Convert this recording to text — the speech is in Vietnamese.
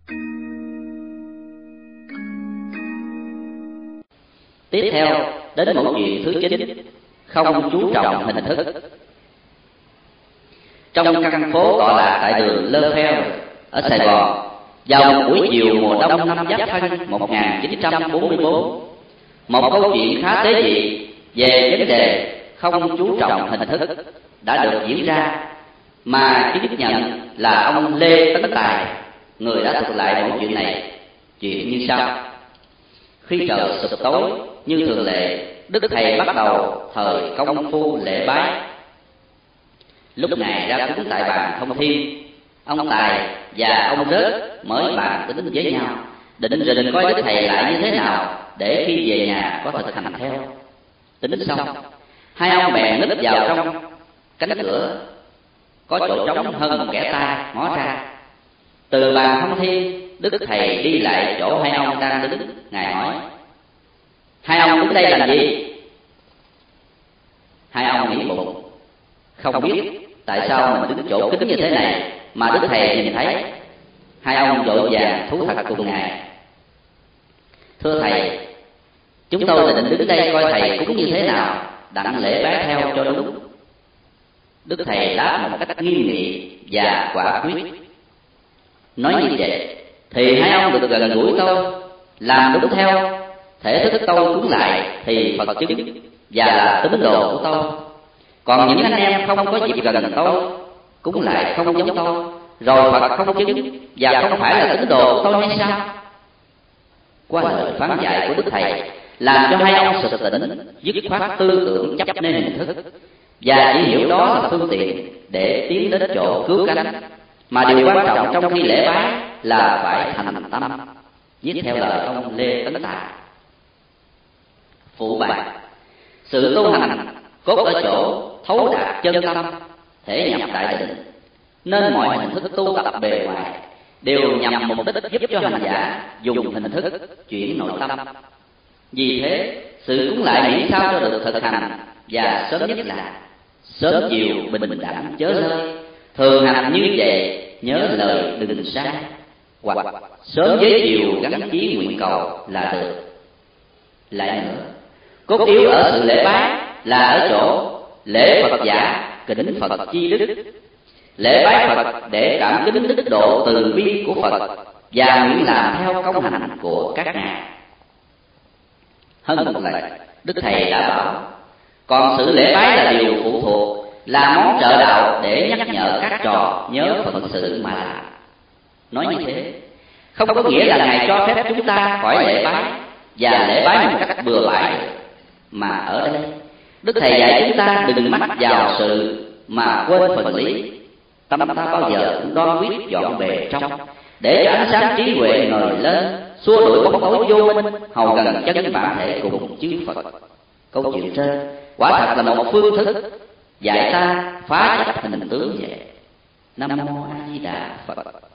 Tiếp theo đến một chuyện thứ 9, không chú trọng hình thức. Trong căn phố tọa lạc tại đường Le Fevre ở Sài Gòn, vào một buổi chiều mùa đông năm Giáp Thân 1944, một câu chuyện khá tế nhị về vấn đề không chú trọng hình thức đã được diễn ra, mà chứng nhận là ông Lê Tấn Tài, người đã thuật lại mẫu chuyện này. Chuyện như sau: khi trời sụp tối, như thường lệ, Đức Thầy bắt đầu thời công phu lễ bái. Lúc này ra cúng tại bàn Thông Thiên, ông Tài và ông Rớt mới bàn tính với nhau, định rình coi Đức Thầy lại như thế nào để khi về nhà có thực hành theo. Tính xong, hai ông bèn núp vào trong cánh cửa có chỗ trống hơn một kẻ tay ngó ra. Từ bàn Thông Thiên, Đức Thầy đi lại chỗ hai ông đang đứng. Ngài hỏi: hai ông đứng đây làm gì? Hai ông nghĩ bụng, không biết tại sao mình đứng chỗ kính như thế này mà Đức Thầy nhìn thấy. Hai ông vội vàng thú thật cùng Ngài: thưa Thầy, chúng tôi định đứng đây coi Thầy cúng như thế nào, đặng lễ bái theo cho đúng. Đức Thầy đáp một cách nghiêm nghị và quả quyết: nói như vậy thì hai ông được gần gũi tôi, làm đúng theo thể thức tôi cúng lại thì Phật chứng và là tín đồ của tôi. Còn những anh em không có dịp gần tôi, cúng lại không giống tôi, rồi Phật không chứng và không phải là tín đồ của tôi hay sao? Qua lời phán dạy của Đức Thầy làm cho hai ông sực tỉnh, dứt khoát tư tưởng chấp nên hình thức, và chỉ hiểu đó là phương tiện để tiến đến chỗ cứu cánh. Mà điều quan trọng trong khi lễ bái là phải thành tâm, viết theo lời ông Lê Tấn Tài. Phụ bài: sự tu hành cốt ở chỗ thấu đạt chân tâm, thể nhập đại định, nên mọi hình thức tu tập bề ngoài đều nhằm mục đích giúp cho hành giả dùng hình thức chuyển nội tâm. Vì thế, sự cúng lại miễn sao cho được thực hành, và sớm nhất là sớm chiều bình đẳng chớ lơi. Thường hành như vậy, nhớ lời đừng sai, hoặc sớm với chiều gắn chí nguyện cầu là được. Lại nữa, cốt yếu ở sự lễ bái là ở chỗ lễ Phật giả kính Phật chi đức. Lễ bái Phật để cảm kính đức độ từ bi của Phật và nguyện làm theo công hành của các ngài. Hơn một lần, Đức Thầy đã bảo: còn sự lễ bái là điều phụ thuộc, là món trợ đạo để nhắc nhở các trò nhớ phận sự mà làm. Nói như thế không có nghĩa là Ngài cho phép chúng ta khỏi lễ bái và lễ bái một cách bừa bãi, mà ở đây Đức Thầy dạy chúng ta đừng mắc vào sự mà quên phần lý. Tâm ta bao giờ cũng đoan quyết dọn bề trong, để cho ánh sáng trí huệ ngời lên, xua đuổi bóng tối vô minh, hầu gần chân bản thể cùng chư Phật. Câu chuyện trên quả thật là một phương thức dạy ta phá chấp hình tướng vậy. Nam mô A Di Đà Phật.